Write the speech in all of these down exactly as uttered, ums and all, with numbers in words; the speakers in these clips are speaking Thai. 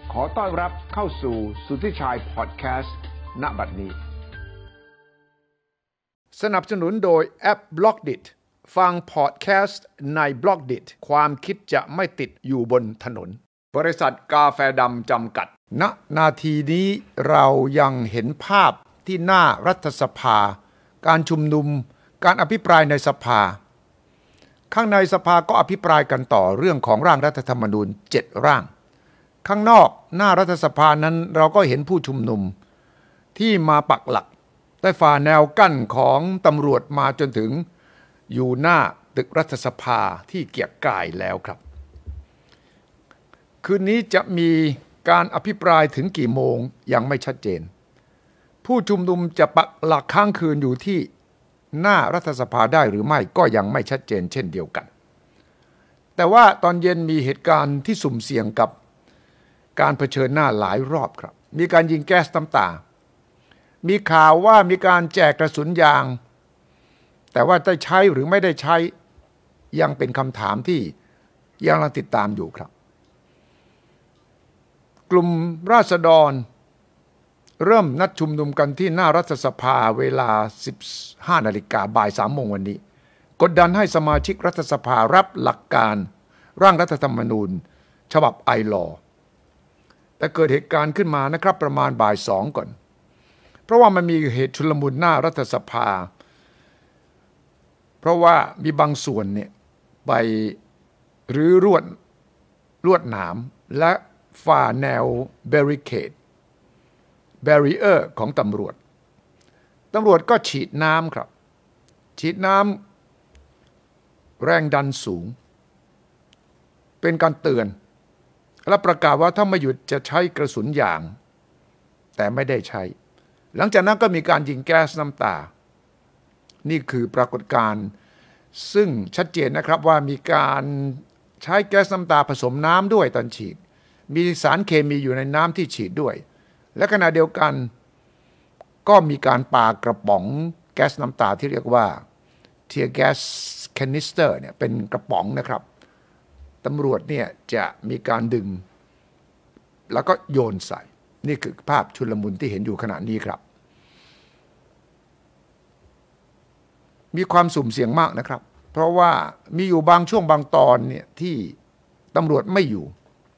ขอต้อนรับเข้าสู่สุทธิชัยพอดแคสต์ณบัดนี้สนับสนุนโดยแอป บล็อกดิต ฟังพอดแคสต์ใน บล็อกดิต ความคิดจะไม่ติดอยู่บนถนนบริษัทกาแฟดำจำกัดณนาทีนี้เรายังเห็นภาพที่หน้ารัฐสภาการชุมนุมการอภิปรายในสภาข้างในสภาก็อภิปรายกันต่อเรื่องของร่างรัฐธรรมนูญเจ็ดร่างข้างนอกหน้ารัฐสภานั้นเราก็เห็นผู้ชุมนุมที่มาปักหลักได้ฝ่าแนวกั้นของตำรวจมาจนถึงอยู่หน้าตึกรัฐสภาที่เกียรติกายแล้วครับคืนนี้จะมีการอภิปรายถึงกี่โมงยังไม่ชัดเจนผู้ชุมนุมจะปักหลักค้างคืนอยู่ที่หน้ารัฐสภาได้หรือไม่ก็ยังไม่ชัดเจนเช่นเดียวกันแต่ว่าตอนเย็นมีเหตุการณ์ที่สุ่มเสี่ยงกับการเผชิญหน้าหลายรอบครับมีการยิงแก๊สน้ำตามีข่าวว่ามีการแจกกระสุนยางแต่ว่าได้ใช้หรือไม่ได้ใช้ยังเป็นคำถามที่ยังกำลังติดตามอยู่ครับกลุ่มราษฎรเริ่มนัดชุมนุมกันที่หน้ารัฐสภาเวลา สิบห้านาฬิกา บ่ายสามโมงวันนี้กดดันให้สมาชิกรัฐสภารับหลักการร่างรัฐธรรมนูญฉบับไอลอว์แต่เกิดเหตุการณ์ขึ้นมานะครับประมาณบ่ายสองก่อนเพราะว่ามันมีเหตุชุลมุนหน้ารัฐสภาเพราะว่ามีบางส่วนเนี่ยไปรื้อรวดลวดหนามและฝ่าแนวแบริเคดแบรีเออร์ของตำรวจตำรวจก็ฉีดน้ำครับฉีดน้ำแรงดันสูงเป็นการเตือนและประกาศว่าถ้าไม่หยุดจะใช้กระสุนยางแต่ไม่ได้ใช้หลังจากนั้นก็มีการยิงแก๊สน้ำตานี่คือปรากฏการณ์ซึ่งชัดเจนนะครับว่ามีการใช้แก๊สน้ำตาผสมน้ำด้วยตอนฉีดมีสารเคมีอยู่ในน้ำที่ฉีดด้วยและขณะเดียวกันก็มีการปากระป๋องแก๊สน้ำตาที่เรียกว่าเทียร์แก๊สแคนิสเตอร์เนี่ยเป็นกระป๋องนะครับตำรวจเนี่ยจะมีการดึงแล้วก็โยนใส่นี่คือภาพชุลมุนที่เห็นอยู่ขณะนี้ครับมีความสุ่มเสี่ยงมากนะครับเพราะว่ามีอยู่บางช่วงบางตอนเนี่ยที่ตำรวจไม่อยู่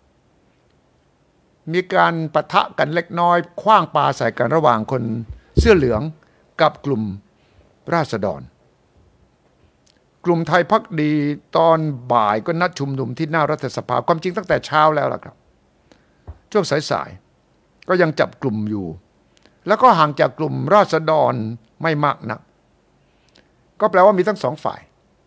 มีการปะทะกันเล็กน้อยขว้างปาใส่กันระหว่างคนเสื้อเหลืองกับกลุ่มราษฎรกลุ่มไทยภักดีตอนบ่ายก็นัดชุมนุมที่หน้ารัฐสภาความจริงตั้งแต่เช้าแล้วล่ะครับช่วงสายๆก็ยังจับกลุ่มอยู่แล้วก็ห่างจากกลุ่มราษฎรไม่มากนักก็แปลว่ามีทั้งสองฝ่าย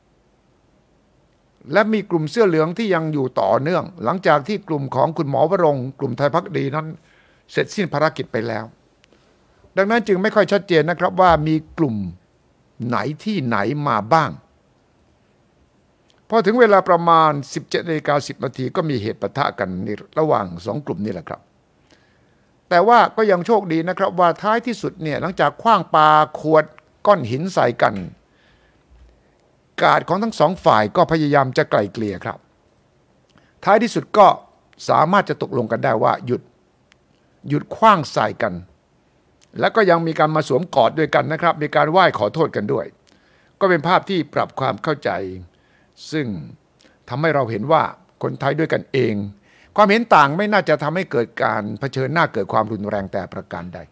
และมีกลุ่มเสื้อเหลืองที่ยังอยู่ต่อเนื่องหลังจากที่กลุ่มของคุณหมอวรงค์กลุ่มไทยภักดีนั้นเสร็จสิ้นภารกิจไปแล้วดังนั้นจึงไม่ค่อยชัดเจนนะครับว่ามีกลุ่มไหนที่ไหนมาบ้างพอถึงเวลาประมาณ สิบเจ็ดนาฬิกาสิบนาทีก็มีเหตุปะทะกันระหว่างสองกลุ่มนี่แหละครับแต่ว่าก็ยังโชคดีนะครับว่าท้ายที่สุดเนี่ยหลังจากขว้างปาขวดก้อนหินใส่กันกาดของทั้งสองฝ่ายก็พยายามจะไกล่เกลี่ยครับท้ายที่สุดก็สามารถจะตกลงกันได้ว่าหยุดหยุดขว้างใส่กันแล้วก็ยังมีการมาสวมกอดด้วยกันนะครับมีการไหว้ขอโทษกันด้วยก็เป็นภาพที่ปรับความเข้าใจซึ่งทำให้เราเห็นว่าคนไทยด้วยกันเองความเห็นต่างไม่น่าจะทำให้เกิดการเผชิญหน้าเกิดความรุนแรงแต่ประการใด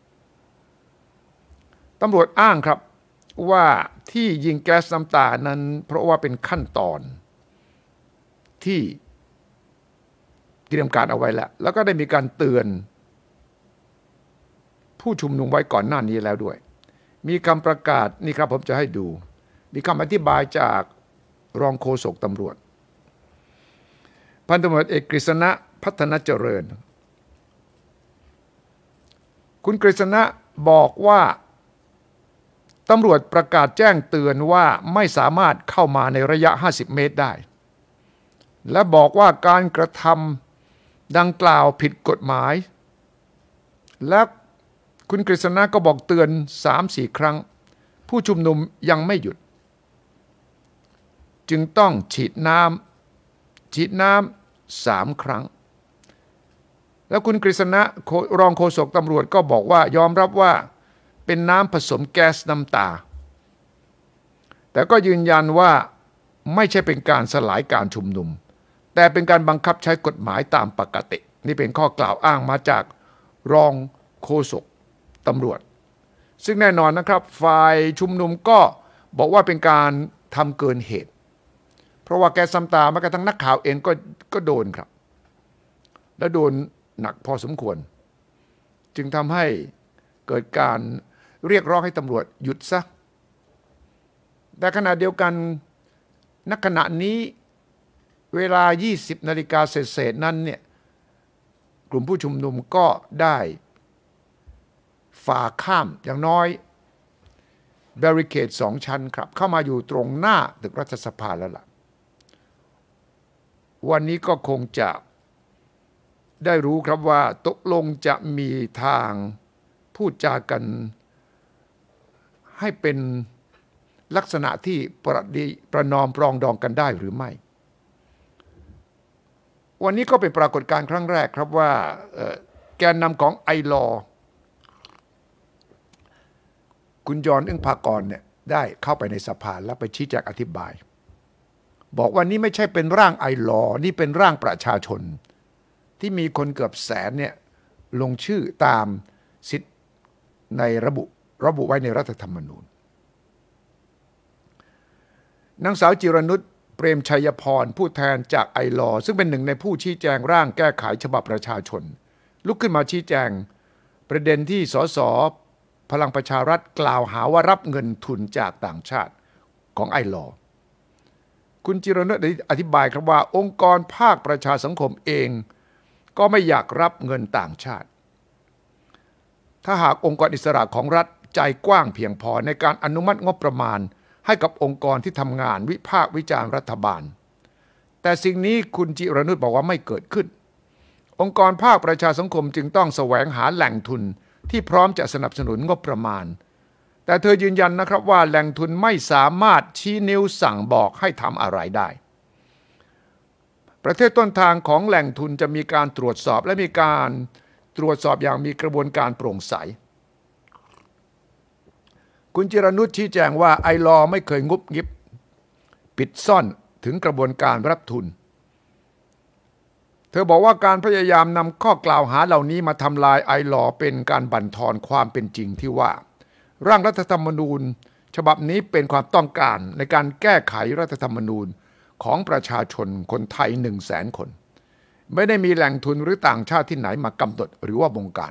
ตำรวจอ้างครับว่าที่ยิงแก๊สน้ำตานั้นเพราะว่าเป็นขั้นตอนที่เตรียมการเอาไว้แล้วแล้วก็ได้มีการเตือนผู้ชุมนุมไว้ก่อนหน้านี้แล้วด้วยมีคำประกาศนี่ครับผมจะให้ดูมีคำอธิบายจากรองโฆษกตำรวจพันตำรวจเอกกฤษณะพัฒนาเจริญคุณกฤษณะบอกว่าตำรวจประกาศแจ้งเตือนว่าไม่สามารถเข้ามาในระยะห้าสิบเมตรได้และบอกว่าการกระทำดังกล่าวผิดกฎหมายและคุณกฤษณะก็บอกเตือน สามสี่ ครั้งผู้ชุมนุมยังไม่หยุดจึงต้องฉีดน้ำฉีดน้ำสามครั้งแล้วคุณกฤษณะรองโฆษกตำรวจก็บอกว่ายอมรับว่าเป็นน้ำผสมแก๊สน้ำตาแต่ก็ยืนยันว่าไม่ใช่เป็นการสลายการชุมนุมแต่เป็นการบังคับใช้กฎหมายตามปกตินี่เป็นข้อกล่าวอ้างมาจากรองโฆษกตำรวจซึ่งแน่นอนนะครับฝ่ายชุมนุมก็บอกว่าเป็นการทำเกินเหตุเพราะว่าแก๊สน้ำตาแม้กระทั่งนักข่าวเองก็ก็โดนครับและโดนหนักพอสมควรจึงทำให้เกิดการเรียกร้องให้ตำรวจหยุดซะแต่ขณะเดียวกันณขณะนี้เวลา ยี่สิบนาฬิกาเศษๆนั้นเนี่ยกลุ่มผู้ชุมนุมก็ได้ฝ่าข้ามอย่างน้อยแบริเคดสองชั้นครับเข้ามาอยู่ตรงหน้าตึกรัฐสภาแล้วล่ะวันนี้ก็คงจะได้รู้ครับว่าตกลงจะมีทางพูดจากันให้เป็นลักษณะที่ประดีประนอมปรองดองกันได้หรือไม่วันนี้ก็เป็นปรากฏการณ์ครั้งแรกครับว่าแกนนำของไอลอคุณยอนอึ้งภากรเนี่ยได้เข้าไปในสภาแล้วไปชี้แจงอธิบายบอกว่านี่ไม่ใช่เป็นร่างไอลอนี่เป็นร่างประชาชนที่มีคนเกือบแสนเนี่ยลงชื่อตามสิทธิในระบุระบุไว้ในรัฐธรรมนูญนางสาวจิรนุชเปรมชัยพรผู้แทนจากไอลอซึ่งเป็นหนึ่งในผู้ชี้แจงร่างแก้ไขฉบับประชาชนลุกขึ้นมาชี้แจงประเด็นที่สสพลังประชารัฐกล่าวหาว่ารับเงินทุนจากต่างชาติของไอลอคุณจิรนุชอธิบายครับว่าองค์กรภาคประชาสังคมเองก็ไม่อยากรับเงินต่างชาติถ้าหากองค์กรอิสระของรัฐใจกว้างเพียงพอในการอนุมัติงบประมาณให้กับองค์กรที่ทำงานวิพากษ์วิจารณ์รัฐบาลแต่สิ่งนี้คุณจิรนุชบอกว่าไม่เกิดขึ้นองค์กรภาคประชาสังคมจึงต้องแสวงหาแหล่งทุนที่พร้อมจะสนับสนุนงบประมาณแต่เธอยืนยันนะครับว่าแหล่งทุนไม่สามารถชี้นิ้วสั่งบอกให้ทำอะไรได้ประเทศต้นทางของแหล่งทุนจะมีการตรวจสอบและมีการตรวจสอบอย่างมีกระบวนการโปร่งใสคุณจิรนุชชี้แจงว่าไอลอไม่เคยงุบงิบปิดซ่อนถึงกระบวนการรับทุนเธอบอกว่าการพยายามนำข้อกล่าวหาเหล่านี้มาทำลายไอลอเป็นการบั่นทอนความเป็นจริงที่ว่าร่างรัฐธรรมนูญฉบับนี้เป็นความต้องการในการแก้ไขรัฐธรรมนูญของประชาชนคนไทยหนึ่งแสนคนไม่ได้มีแหล่งทุนหรือต่างชาติที่ไหนมากำหนดหรือว่าบงการ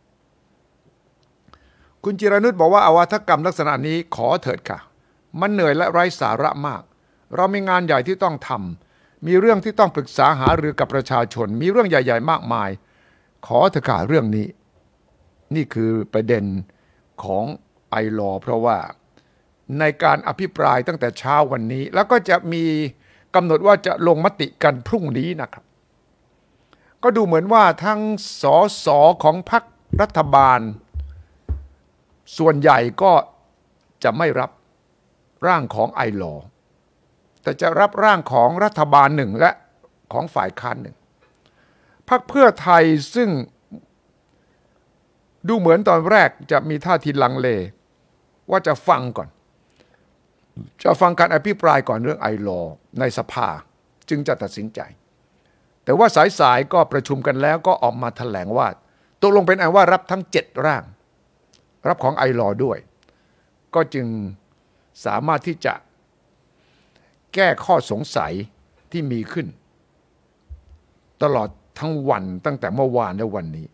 คุณจิรนุชบอกว่าอวาทกรรมลักษณะนี้ขอเถิดค่ะมันเหนื่อยและไร้สาระมากเรามีงานใหญ่ที่ต้องทำมีเรื่องที่ต้องปรึกษาหารือกับประชาชนมีเรื่องใหญ่ๆมากมายขอเถอะค่ะเรื่องนี้นี่คือประเด็นของไอลอเพราะว่าในการอภิปรายตั้งแต่เช้าวันนี้แล้วก็จะมีกำหนดว่าจะลงมติกันพรุ่งนี้นะครับก็ดูเหมือนว่าทั้งสสของพรรครัฐบาลส่วนใหญ่ก็จะไม่รับร่างของไอลอแต่จะรับร่างของรัฐบาลหนึ่งและของฝ่ายค้านหนึ่งพรรคเพื่อไทยซึ่งดูเหมือนตอนแรกจะมีท่าทีลังเลว่าจะฟังก่อนจะฟังการอภิปรายก่อนเรื่องไอลอในสภาจึงจะตัดสินใจแต่ว่าสายๆก็ประชุมกันแล้วก็ออกมาแถลงว่าตกลงเป็นอันว่ารับทั้งเจ็ดร่างรับของไอลอด้วยก็จึงสามารถที่จะแก้ข้อสงสัยที่มีขึ้นตลอดทั้งวันตั้งแต่เมื่อวานและวันนี้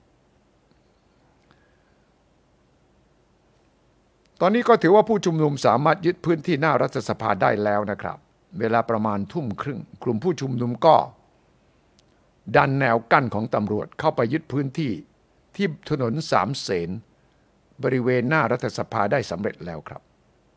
ตอนนี้ก็ถือว่าผู้ชุมนุมสามารถยึดพื้นที่หน้ารัฐสภาได้แล้วนะครับเวลาประมาณทุ่มครึ่งกลุ่มผู้ชุมนุมก็ดันแนวกั้นของตำรวจเข้าไปยึดพื้นที่ที่ถนนสามเสนบริเวณหน้ารัฐสภาได้สำเร็จแล้วครับ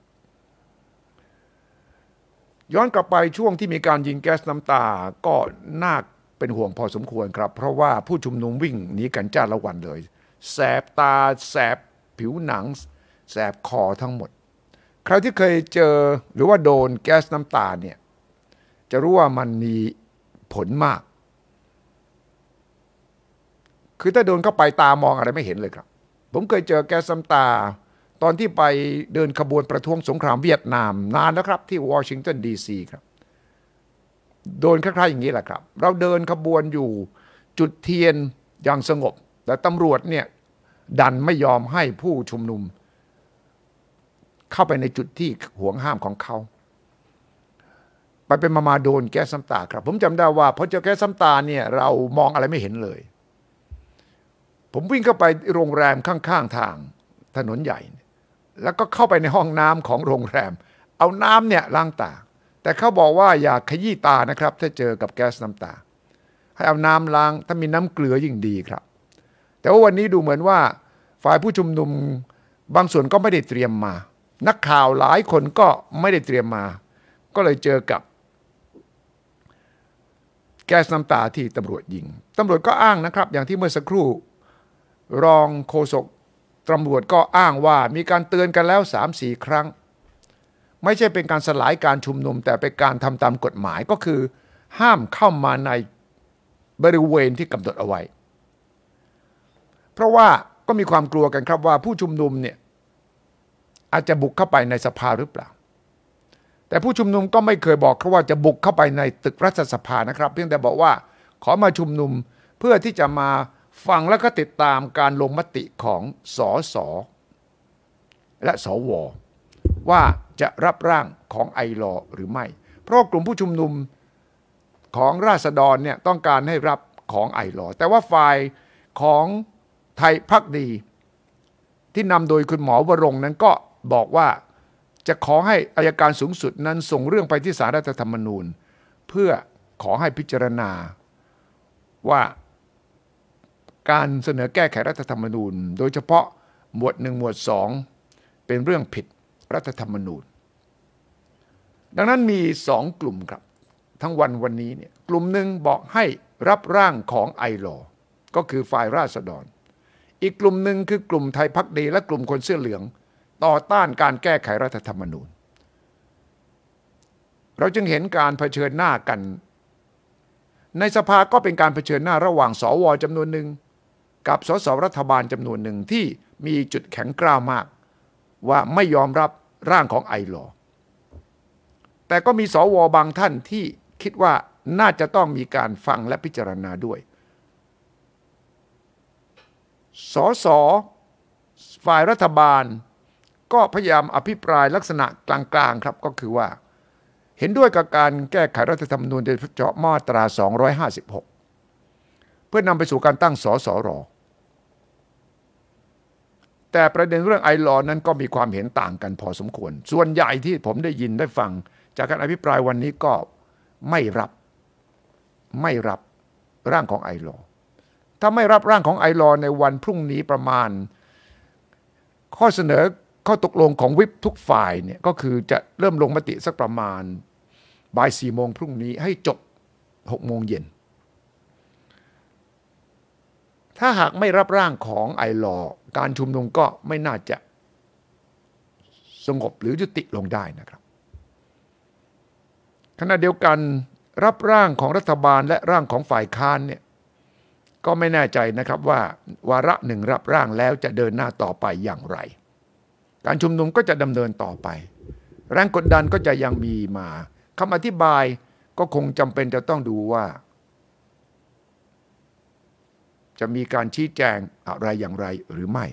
ย้อนกลับไปช่วงที่มีการยิงแก๊สน้ำตาก็น่าเป็นห่วงพอสมควรครับเพราะว่าผู้ชุมนุมวิ่งหนีกันจ้าละวันเลยแสบตาแสบผิวหนังแสบคอทั้งหมดใครที่เคยเจอหรือว่าโดนแก๊สน้ำตาเนี่ยจะรู้ว่ามันมีผลมากคือถ้าเดินเข้าไปตามองอะไรไม่เห็นเลยครับผมเคยเจอแก๊สน้ำตาตอนที่ไปเดินขบวนประท้วงสงครามเวียดนามนานแล้วครับที่วอชิงตันดีซีครับโดนคล้ายๆอย่างนี้แหละครับเราเดินขบวนอยู่จุดเทียนอย่างสงบแต่ตำรวจเนี่ยดันไม่ยอมให้ผู้ชุมนุมเข้าไปในจุดที่ห่วงห้ามของเขาไปเป็นมามาโดนแก๊สน้ำตาครับผมจำได้ว่าพอเจอแก๊สน้ำตาเนี่ยเรามองอะไรไม่เห็นเลยผมวิ่งเข้าไปโรงแรมข้างๆทางถนนใหญ่แล้วก็เข้าไปในห้องน้ำของโรงแรมเอาน้ำเนี่ยล้างตาแต่เขาบอกว่าอย่าขยี้ตานะครับถ้าเจอกับแก๊สน้ำตาให้เอาน้ำล้างถ้ามีน้ำเกลือยิ่งดีครับแต่ว่าวันนี้ดูเหมือนว่าฝ่ายผู้ชุมนุมบางส่วนก็ไม่ได้เตรียมมานักข่าวหลายคนก็ไม่ได้เตรียมมาก็เลยเจอกับแก๊สน้ำตาที่ตำรวจยิงตำรวจก็อ้างนะครับอย่างที่เมื่อสักครู่รองโฆษกตำรวจก็อ้างว่ามีการเตือนกันแล้ว สามสี่ ครั้งไม่ใช่เป็นการสลายการชุมนุมแต่เป็นการทำตามกฎหมายก็คือห้ามเข้ามาในบริเวณที่กำหนดเอาไว้เพราะว่าก็มีความกลัวกันครับว่าผู้ชุมนุมเนี่ยอาจจะบุกเข้าไปในสภาหรือเปล่าแต่ผู้ชุมนุมก็ไม่เคยบอกเขาว่าจะบุกเข้าไปในตึกรัฐสภานะครับเพียงแต่บอกว่าขอมาชุมนุมเพื่อที่จะมาฟังและก็ติดตามการลงมติของสสและสวว่าจะรับร่างของไอลอหรือไม่เพราะกลุ่มผู้ชุมนุมของราษฎรเนี่ยต้องการให้รับของไอลอแต่ว่าฝ่ายของไทยภักดีที่นำโดยคุณหมอวรงค์นั้นก็บอกว่าจะขอให้อัยการสูงสุดนั้นส่งเรื่องไปที่ศาลรัฐธรรมนูญเพื่อขอให้พิจารณาว่าการเสนอแก้ไขรัฐธรรมนูญโดยเฉพาะหมวดหนึ่งหมวดสองเป็นเรื่องผิดรัฐธรรมนูญดังนั้นมีสองกลุ่มครับทั้งวันวันนี้เนี่ยกลุ่มหนึ่งบอกให้รับร่างของไอลอก็คือฝ่ายราษฎรอีกกลุ่มหนึ่งคือกลุ่มไทยภักดีและกลุ่มคนเสื้อเหลืองต่อต้านการแก้ไขรัฐธรรมนูญเราจึงเห็นการเผชิญหน้ากันในสภาก็เป็นการเผชิญหน้าระหว่างสวจำนวนหนึ่งกับสสรัฐบาลจำนวนหนึ่งที่มีจุดแข็งกร้าวมากว่าไม่ยอมรับร่างของไอลอแต่ก็มีสวบางท่านที่คิดว่าน่าจะต้องมีการฟังและพิจารณาด้วยสสฝ่ายรัฐบาลก็พยายามอภิปรายลักษณะกลางๆครับก็คือว่าเห็นด้วยกับการแก้ไขรัฐธรรมนูญโดยเฉพาะมาตราสองร้อยห้าสิบหกเพื่อนำไปสู่การตั้งสสรแต่ประเด็นเรื่องไอลอนั้นก็มีความเห็นต่างกันพอสมควรส่วนใหญ่ที่ผมได้ยินได้ฟังจากการอภิปรายวันนี้ก็ไม่รับไม่รับร่างของไอลอถ้าไม่รับร่างของไอลอในวันพรุ่งนี้ประมาณข้อเสนอข้อตกลงของวิปทุกฝ่ายเนี่ยก็คือจะเริ่มลงมติสักประมาณบ่ายสี่โมงพรุ่งนี้ให้จบหกโมงเย็นถ้าหากไม่รับร่างของไอลอการชุมนุมก็ไม่น่าจะสงบหรือยุติลงได้นะครับขณะเดียวกันรับร่างของรัฐบาลและร่างของฝ่ายค้านเนี่ยก็ไม่แน่ใจนะครับว่าวาระหนึ่งรับร่างแล้วจะเดินหน้าต่อไปอย่างไรการชุมนุมก็จะดำเนินต่อไปแรงกดดันก็จะยังมีมาคำอธิบายก็คงจำเป็นจะต้องดูว่าจะมีการชี้แจงอะไรอย่างไรหรือไม่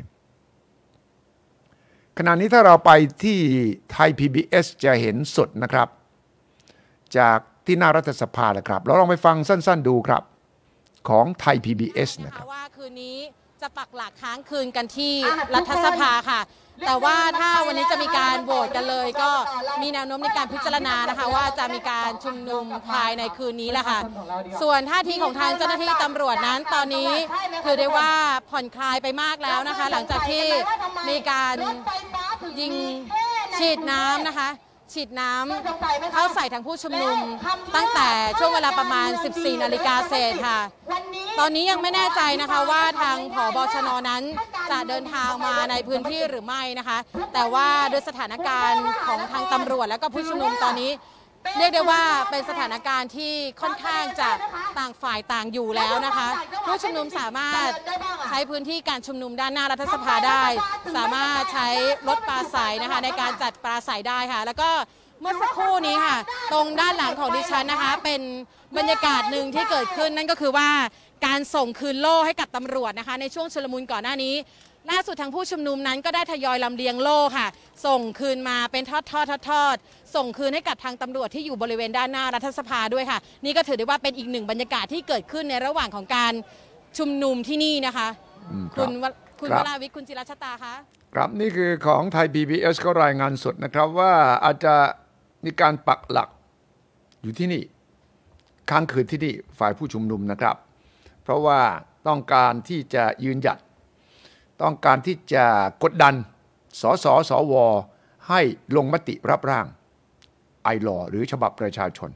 ขณะนี้ถ้าเราไปที่ไทย พี บี เอส จะเห็นสดนะครับจากที่หน้ารัฐสภานะครับเราลองไปฟังสั้นๆดูครับของไทย พี บี เอส นะครับว่าคืนนี้จะปักหลักค้างคืนกันที่รัฐสภาค่ะแต่ว่าถ้าวันนี้จะมีการโหวตกันเลยก็มีแนวโน้มในการพิจารณานะคะว่าจะมีการชุมนุมภายในคืนนี้แหละค่ะส่วนท่าทีของทางเจ้าหน้าที่ตำรวจนั้นตอนนี้คือได้ว่าผ่อนคลายไปมากแล้วนะคะหลังจากที่มีการยิงฉีดน้ำนะคะฉีดน้ำเข้าใส่ทางผู้ชุมนุมตั้งแต่ช่วงเวลาประมาณสิบสี่นาฬิกาเศษค่ะตอนนี้ยังไม่แน่ใจนะคะว่าทางผบ.ชน.นั้นจะเดินทางมาในพื้นที่หรือไม่นะคะแต่ว่าโดยสถานการณ์ของทางตำรวจและก็ผู้ชุมนุมตอนนี้เรียกได้ว่าเป็นสถานการณ์ที่ค่อนข้างจะต่างฝ่ายต่างอยู่แล้วนะคะผู้ชุมนุมสามารถใช้พื้นที่การชุมนุมด้านหน้ารัฐสภาได้สามารถใช้รถปราศัยนะคะในการจัดปราศัยได้ค่ะแล้วก็เมื่อสักครู่นี้ค่ะตรงด้านหลังของดิฉันนะคะเป็นบรรยากาศหนึ่งที่เกิดขึ้นนั่นก็คือว่าการส่งคืนโล่ให้กับตำรวจนะคะในช่วงชุลมุนก่อนหน้านี้ล่าสุดทางผู้ชุมนุมนั้นก็ได้ทยอยลำเลียงโล่ค่ะส่งคืนมาเป็นทอดทอดทอดทอดส่งคืนให้กับทางตำรวจที่อยู่บริเวณด้านหน้ารัฐสภาด้วยค่ะนี่ก็ถือได้ว่าเป็นอีกหนึ่งบรรยากาศที่เกิดขึ้นในระหว่างของการชุมนุมที่นี่นะคะคุณคุณวราวิทย์คุณจิรชตาคะครับนี่คือของไทย พี บี เอส ก็รายงานสดนะครับว่าอาจจะมีการปักหลักอยู่ที่นี่ค้างคืนที่นี่ฝ่ายผู้ชุมนุมนะครับเพราะว่าต้องการที่จะยืนหยัดต้องการที่จะกดดันสสสวให้ลงมติรับร่างไอลอหรือฉบับประชาชน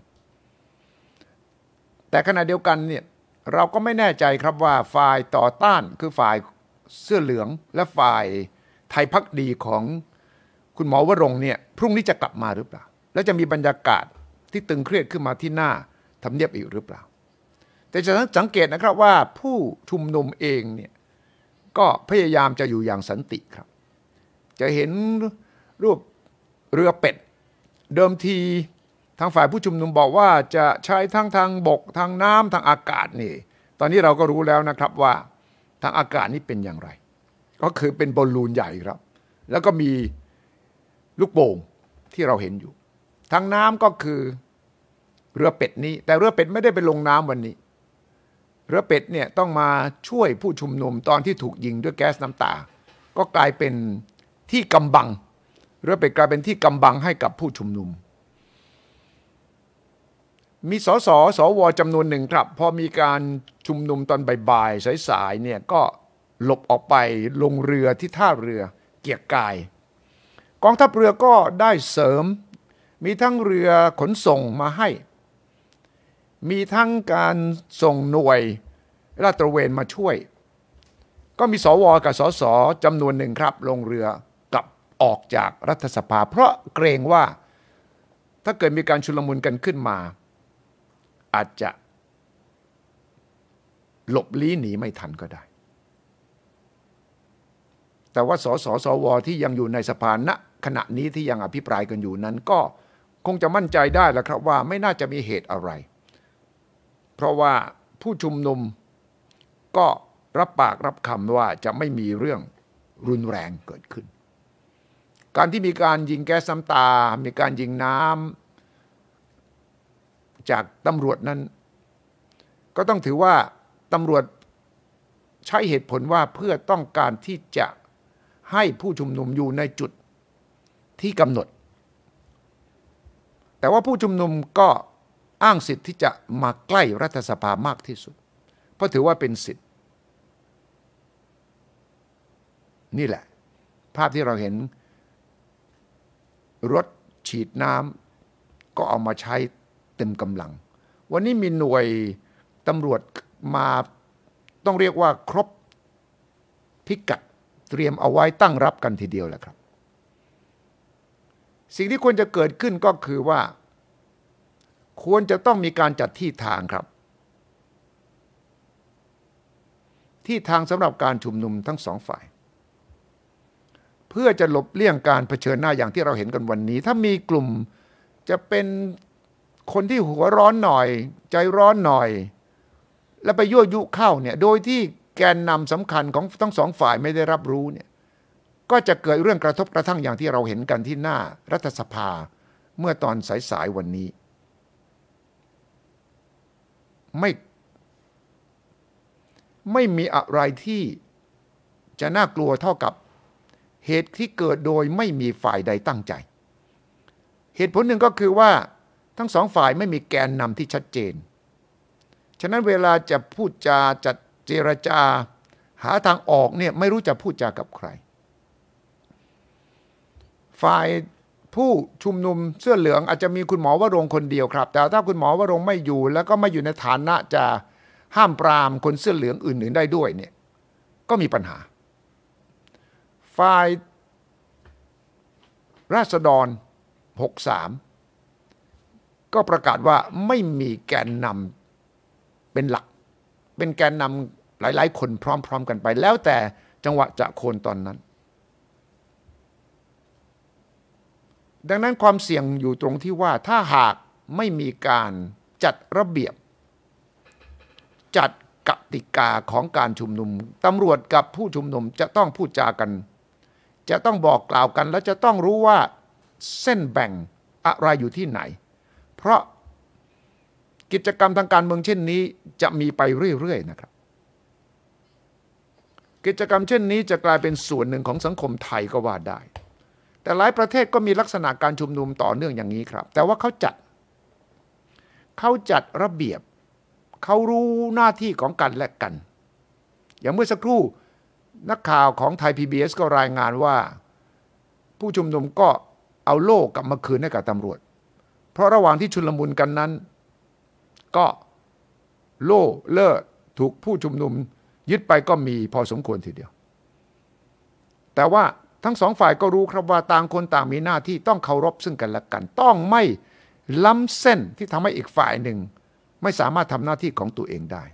แต่ขณะเดียวกันเนี่ยเราก็ไม่แน่ใจครับว่าฝ่ายต่อต้านคือฝ่ายเสื้อเหลืองและฝ่ายไทยภักดีของคุณหมอวรงค์เนี่ยพรุ่งนี้จะกลับมาหรือเปล่าและจะมีบรรยากาศที่ตึงเครียดขึ้นมาที่หน้าทำเนียบอีกหรือเปล่าแต่จะสังเกตนะครับว่าผู้ชุมนุมเองเนี่ยก็พยายามจะอยู่อย่างสันติครับจะเห็นรูปเรือเป็ดเดิมทีทางฝ่ายผู้ชุมนุมบอกว่าจะใช้ทั้งทางบกทางน้ำทางอากาศนี่ตอนนี้เราก็รู้แล้วนะครับว่าทางอากาศนี่เป็นอย่างไรก็คือเป็นบอลลูนใหญ่ครับแล้วก็มีลูกโป่งที่เราเห็นอยู่ทางน้ำก็คือเรือเป็ดนี้แต่เรือเป็ดไม่ได้ไปลงน้ำวันนี้เรือเป็ดเนี่ยต้องมาช่วยผู้ชุมนุมตอนที่ถูกยิงด้วยแก๊สน้ำตาก็กลายเป็นที่กำบังเรือเป็ดกลายเป็นที่กำบังให้กับผู้ชุมนุมมีสสสวจำนวนหนึ่งครับพอมีการชุมนุมตอนบ่ายๆสายๆเนี่ยก็หลบออกไปลงเรือที่ท่าเรือเกียรติกายกองทัพเรือก็ได้เสริมมีทั้งเรือขนส่งมาให้มีทั้งการส่งหน่วยลาดตระเวนมาช่วยก็มีสวกับสสจำนวนหนึ่งครับลงเรือกลับออกจากรัฐสภาเพราะเกรงว่าถ้าเกิดมีการชุลมุนกันขึ้นมาอาจจะหลบลี้หนีไม่ทันก็ได้แต่ว่าสสสวที่ยังอยู่ในสภาณขณะนี้ที่ยังอภิปรายกันอยู่นั้นก็คงจะมั่นใจได้แล้วครับว่าไม่น่าจะมีเหตุอะไรเพราะว่าผู้ชุมนุมก็รับปากรับคำว่าจะไม่มีเรื่องรุนแรงเกิดขึ้นการที่มีการยิงแก๊สน้ำตามีการยิงน้ำจากตำรวจนั้นก็ต้องถือว่าตำรวจใช้เหตุผลว่าเพื่อต้องการที่จะให้ผู้ชุมนุมอยู่ในจุดที่กำหนดแต่ว่าผู้ชุมนุมก็อ้างสิทธิ์ที่จะมาใกล้รัฐสภามากที่สุดเพราะถือว่าเป็นสิทธิ์นี่แหละภาพที่เราเห็นรถฉีดน้ำก็เอามาใช้เต็มกำลังวันนี้มีหน่วยตำรวจมาต้องเรียกว่าครบพิกัดเตรียมเอาไว้ตั้งรับกันทีเดียวแหละครับสิ่งที่ควรจะเกิดขึ้นก็คือว่าควรจะต้องมีการจัดที่ทางครับที่ทางสำหรับการชุมนุมทั้งสองฝ่ายเพื่อจะหลบเลี่ยงการเผชิญหน้าอย่างที่เราเห็นกันวันนี้ถ้ามีกลุ่มจะเป็นคนที่หัวร้อนหน่อยใจร้อนหน่อยแล้วไปยั่วยุเข้าเนี่ยโดยที่แกนนำสำคัญของทั้งสองฝ่ายไม่ได้รับรู้เนี่ยก็จะเกิดเรื่องกระทบกระทั่งอย่างที่เราเห็นกันที่หน้ารัฐสภาเมื่อตอนสายๆวันนี้ไม่ไม่มีอะไรที่จะน่ากลัวเท่ากับเหตุที่เกิดโดยไม่มีฝ่ายใดตั้งใจเหตุผลหนึ่งก็คือว่าทั้งสองฝ่ายไม่มีแกนนำที่ชัดเจนฉะนั้นเวลาจะพูดจาจัดเจรจาหาทางออกเนี่ยไม่รู้จะพูดจากับใครฝ่ายผู้ชุมนุมเสื้อเหลืองอาจจะมีคุณหมอวรงค์คนเดียวครับแต่ถ้าคุณหมอวรงค์ไม่อยู่แล้วก็ไม่อยู่ในฐานะจะห้ามปรามคนเสื้อเหลืองอื่นๆได้ด้วยเนี่ยก็มีปัญหาฝ่ายราษฎรหกสามก็ประกาศว่าไม่มีแกนนำเป็นหลักเป็นแกนนำหลายๆคนพร้อมๆกันไปแล้วแต่จังหวะจะโคนตอนนั้นดังนั้นความเสี่ยงอยู่ตรงที่ว่าถ้าหากไม่มีการจัดระเบียบจัดกติกาของการชุมนุมตำรวจกับผู้ชุมนุมจะต้องพูดจากันจะต้องบอกกล่าวกันและจะต้องรู้ว่าเส้นแบ่งอะไรอยู่ที่ไหนเพราะกิจกรรมทางการเมืองเช่นนี้จะมีไปเรื่อยๆนะครับกิจกรรมเช่นนี้จะกลายเป็นส่วนหนึ่งของสังคมไทยก็ว่าได้แต่หลายประเทศก็มีลักษณะการชุมนุมต่อเนื่องอย่างนี้ครับแต่ว่าเขาจัดเขาจัดระเบียบเขารู้หน้าที่ของกันและกันอย่างเมื่อสักครู่นักข่าวของไทย พี บี เอส ก็รายงานว่าผู้ชุมนุมก็เอาโล่กลับมาคืนให้กับตำรวจเพราะระหว่างที่ชุลมุนกันนั้นก็โล่เล่อถูกผู้ชุมนุมยึดไปก็มีพอสมควรทีเดียวแต่ว่าทั้งสองฝ่ายก็รู้ครับว่าต่างคนต่างมีหน้าที่ต้องเคารพซึ่งกันและกันต้องไม่ล้ำเส้นที่ทำให้อีกฝ่ายหนึ่งไม่สามารถทำหน้าที่ของตัวเองได้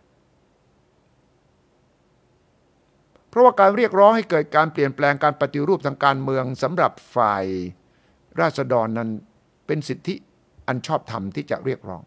เพราะว่าการเรียกร้องให้เกิดการเปลี่ยนแปลงการปฏิรูปทางการเมืองสำหรับฝ่ายราษฎรนั้นเป็นสิทธิอันชอบธรรมที่จะเรียกร้อง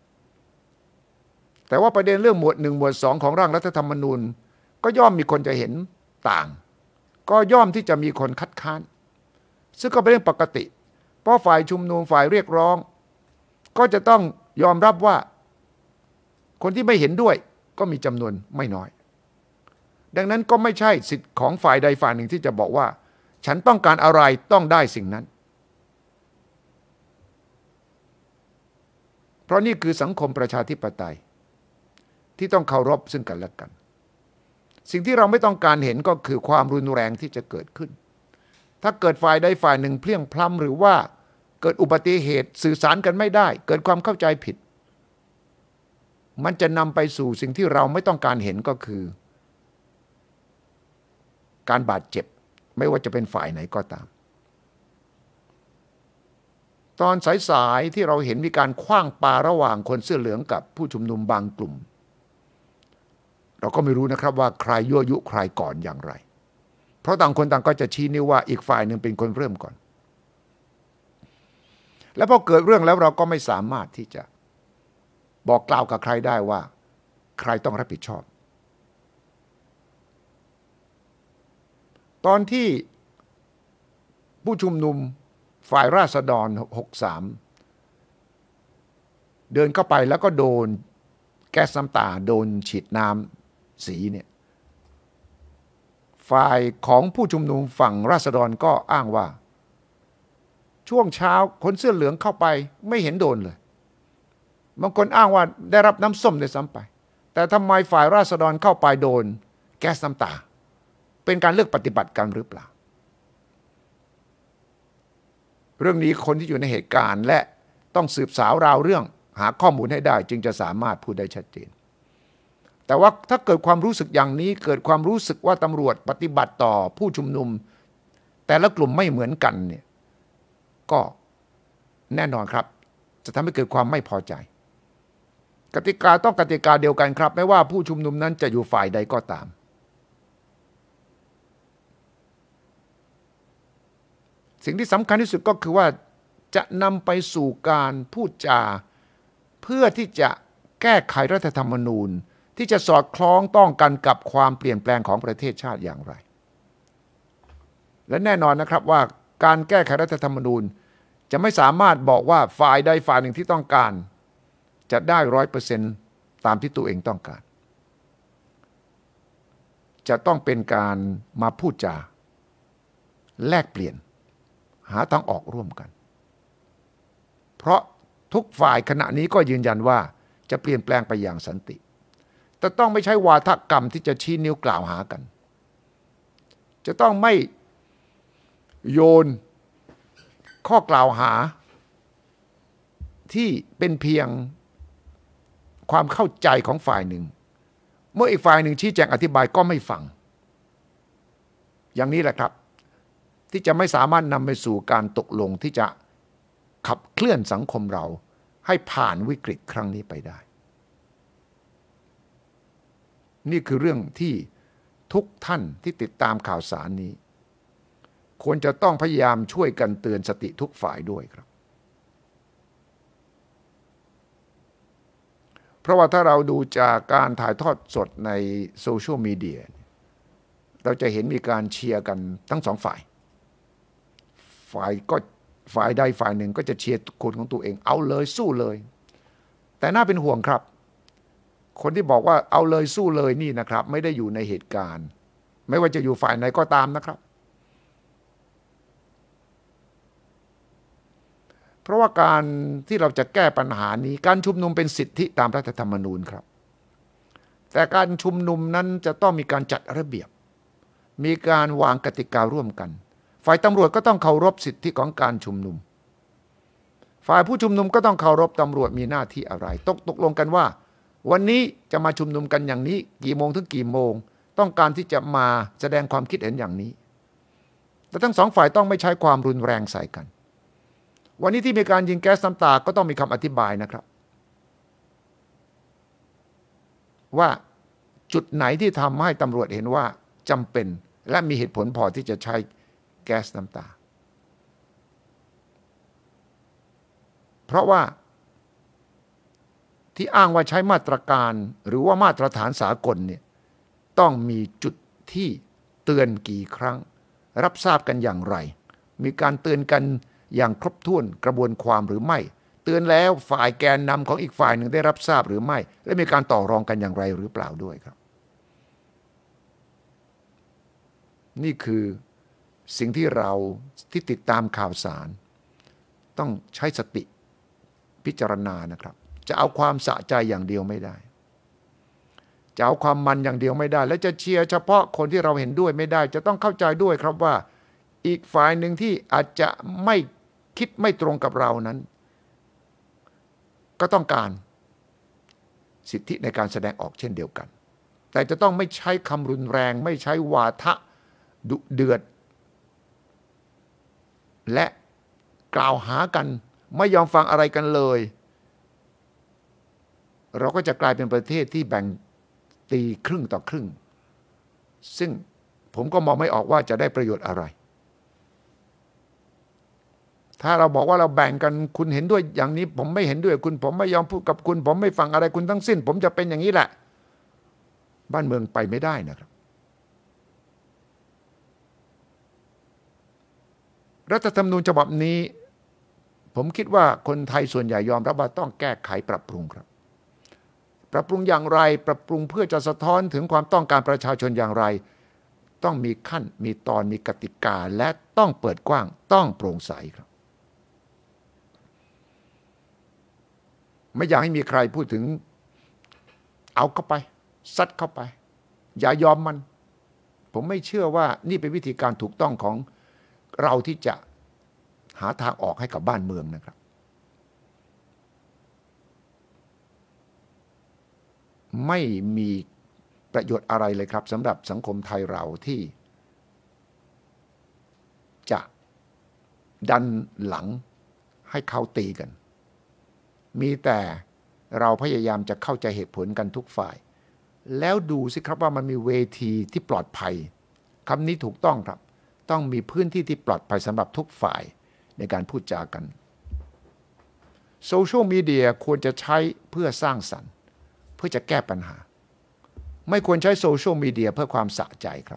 แต่ว่าประเด็นเรื่องหมวดหนึ่งหมวดสองของร่างรัฐธรรมนูญก็ย่อมมีคนจะเห็นต่างก็ย่อมที่จะมีคนคัดค้านซึ่งก็เป็นเรื่องปกติเพราะฝ่ายชุมนุมฝ่ายเรียกร้องก็จะต้องยอมรับว่าคนที่ไม่เห็นด้วยก็มีจำนวนไม่น้อยดังนั้นก็ไม่ใช่สิทธิ์ของฝ่ายใดฝ่ายหนึ่งที่จะบอกว่าฉันต้องการอะไรต้องได้สิ่งนั้นเพราะนี่คือสังคมประชาธิปไตยที่ต้องเคารพซึ่งกันและกันสิ่งที่เราไม่ต้องการเห็นก็คือความรุนแรงที่จะเกิดขึ้นถ้าเกิดฝ่ายใดฝ่ายหนึ่งเพลี่ยงพล้ำหรือว่าเกิดอุบัติเหตุสื่อสารกันไม่ได้เกิดความเข้าใจผิดมันจะนำไปสู่สิ่งที่เราไม่ต้องการเห็นก็คือการบาดเจ็บไม่ว่าจะเป็นฝ่ายไหนก็ตามตอนสายๆที่เราเห็นมีการขว้างปาระหว่างคนเสื้อเหลืองกับผู้ชุมนุมบางกลุ่มเราก็ไม่รู้นะครับว่าใครยั่วยุใครก่อนอย่างไรเพราะต่างคนต่างก็จะชี้นิ้วว่าอีกฝ่ายหนึ่งเป็นคนเริ่มก่อนแล้วพอเกิดเรื่องแล้วเราก็ไม่สามารถที่จะบอกกล่าวกับใครได้ว่าใครต้องรับผิดชอบตอนที่ผู้ชุมนุมฝ่ายราษฎรหกสามเดินเข้าไปแล้วก็โดนแก๊สน้ำตาโดนฉีดน้ำสีเนี่ยฝ่ายของผู้ชุมนุมฝั่งราษฎรก็อ้างว่าช่วงเช้าคนเสื้อเหลืองเข้าไปไม่เห็นโดนเลยบางคนอ้างว่าได้รับน้ำส้มด้วยซ้ำไปแต่ทำไมฝ่ายราษฎรเข้าไปโดนแก๊สน้ำตาเป็นการเลือกปฏิบัติกันหรือเปล่าเรื่องนี้คนที่อยู่ในเหตุการณ์และต้องสืบสาวราวเรื่องหาข้อมูลให้ได้จึงจะสามารถพูดได้ชัดเจนแต่ว่าถ้าเกิดความรู้สึกอย่างนี้เกิดความรู้สึกว่าตำรวจปฏิบัติต่อผู้ชุมนุมแต่ละกลุ่มไม่เหมือนกันเนี่ยก็แน่นอนครับจะทำให้เกิดความไม่พอใจกติกาต้องกติกาเดียวกันครับไม่ว่าผู้ชุมนุมนั้นจะอยู่ฝ่ายใดก็ตามสิ่งที่สำคัญที่สุดก็คือว่าจะนำไปสู่การพูดจาเพื่อที่จะแก้ไขรัฐธรรมนูญที่จะสอดคล้องต้องกันกับความเปลี่ยนแปลงของประเทศชาติอย่างไรและแน่นอนนะครับว่าการแก้ไขรัฐธรรมนูญจะไม่สามารถบอกว่าฝ่ายใดฝ่ายหนึ่งที่ต้องการจะได้ร้อยเปอร์เซ็นต์ตามที่ตัวเองต้องการจะต้องเป็นการมาพูดจาแลกเปลี่ยนหาทางออกร่วมกันเพราะทุกฝ่ายขณะนี้ก็ยืนยันว่าจะเปลี่ยนแปลงไปอย่างสันติแต่ต้องไม่ใช่วาทกรรมที่จะชี้นิ้วกล่าวหากันจะต้องไม่โยนข้อกล่าวหาที่เป็นเพียงความเข้าใจของฝ่ายหนึ่งเมื่ออีกฝ่ายหนึ่งชี้แจงอธิบายก็ไม่ฟังอย่างนี้แหละครับที่จะไม่สามารถนำไปสู่การตกลงที่จะขับเคลื่อนสังคมเราให้ผ่านวิกฤตครั้งนี้ไปได้ นี่คือเรื่องที่ทุกท่านที่ติดตามข่าวสารนี้ควรจะต้องพยายามช่วยกันเตือนสติทุกฝ่ายด้วยครับเพราะว่าถ้าเราดูจากการถ่ายทอดสดในโซเชียลมีเดียเราจะเห็นมีการเชียร์กันทั้งสองฝ่ายฝ่ายก็ฝ่ายใดฝ่ายหนึ่งก็จะเชียร์คนของตัวเองเอาเลยสู้เลยแต่น่าเป็นห่วงครับคนที่บอกว่าเอาเลยสู้เลยนี่นะครับไม่ได้อยู่ในเหตุการณ์ไม่ว่าจะอยู่ฝ่ายไหนก็ตามนะครับเพราะว่าการที่เราจะแก้ปัญหานี้การชุมนุมเป็นสิทธิตามรัฐธรรมนูญครับแต่การชุมนุมนั้นจะต้องมีการจัดระเบียบมีการวางกติการ่วมกันฝ่ายตำรวจก็ต้องเคารพสิทธิของการชุมนุมฝ่ายผู้ชุมนุมก็ต้องเคารพตำรวจมีหน้าที่อะไรตกตกลงกันว่าวันนี้จะมาชุมนุมกันอย่างนี้กี่โมงถึงกี่โมงต้องการที่จะมาแสดงความคิดเห็นอย่างนี้แต่ทั้งสองฝ่ายต้องไม่ใช้ความรุนแรงใส่กันวันนี้ที่มีการยิงแก๊สน้ำตาก็ต้องมีคำอธิบายนะครับว่าจุดไหนที่ทำให้ตำรวจเห็นว่าจำเป็นและมีเหตุผลพอที่จะใช้แก๊สน้ำตาเพราะว่าที่อ้างว่าใช้มาตรการหรือว่ามาตรฐานสากลเนี่ยต้องมีจุดที่เตือนกี่ครั้งรับทราบกันอย่างไรมีการเตือนกันอย่างครบถ้วนกระบวนความหรือไม่เตือนแล้วฝ่ายแกนนำของอีกฝ่ายหนึ่งได้รับทราบหรือไม่และมีการต่อรองกันอย่างไรหรือเปล่าด้วยครับนี่คือสิ่งที่เราที่ติดตามข่าวสารต้องใช้สติพิจารณานะครับจะเอาความสะใจอย่างเดียวไม่ได้จะเอาความมันอย่างเดียวไม่ได้และจะเชียร์เฉพาะคนที่เราเห็นด้วยไม่ได้จะต้องเข้าใจด้วยครับว่าอีกฝ่ายหนึ่งที่อาจจะไม่คิดไม่ตรงกับเรานั้นก็ต้องการสิทธิในการแสดงออกเช่นเดียวกันแต่จะต้องไม่ใช้คำรุนแรงไม่ใช้วาทะดุเดือดและกล่าวหากันไม่ยอมฟังอะไรกันเลยเราก็จะกลายเป็นประเทศที่แบ่งตีครึ่งต่อครึ่งซึ่งผมก็มองไม่ออกว่าจะได้ประโยชน์อะไรถ้าเราบอกว่าเราแบ่งกันคุณเห็นด้วยอย่างนี้ผมไม่เห็นด้วยคุณผมไม่ยอมพูดกับคุณผมไม่ฟังอะไรคุณทั้งสิ้นผมจะเป็นอย่างนี้แหละบ้านเมืองไปไม่ได้นะครับรัฐธรรมนูญฉบับนี้ผมคิดว่าคนไทยส่วนใหญ่ยอมรับว่าต้องแก้ไขปรับปรุงครับปรับปรุงอย่างไรปรับปรุงเพื่อจะสะท้อนถึงความต้องการประชาชนอย่างไรต้องมีขั้นมีตอนมีกติกาและต้องเปิดกว้างต้องโปร่งใสครับไม่อยากให้มีใครพูดถึงเอาเข้าไปซัดเข้าไปอย่ายอมมันผมไม่เชื่อว่านี่เป็นวิธีการถูกต้องของเราที่จะหาทางออกให้กับบ้านเมืองนะครับไม่มีประโยชน์อะไรเลยครับสำหรับสังคมไทยเราที่จะดันหลังให้เขาตีกันมีแต่เราพยายามจะเข้าใจเหตุผลกันทุกฝ่ายแล้วดูสิครับว่ามันมีเวทีที่ปลอดภัยคำนี้ถูกต้องครับต้องมีพื้นที่ที่ปลอดภัยสำหรับทุกฝ่ายในการพูดจากันโซเชียลมีเดียควรจะใช้เพื่อสร้างสรรค์เพื่อจะแก้ปัญหาไม่ควรใช้โซเชียลมีเดียเพื่อความสะใจครับ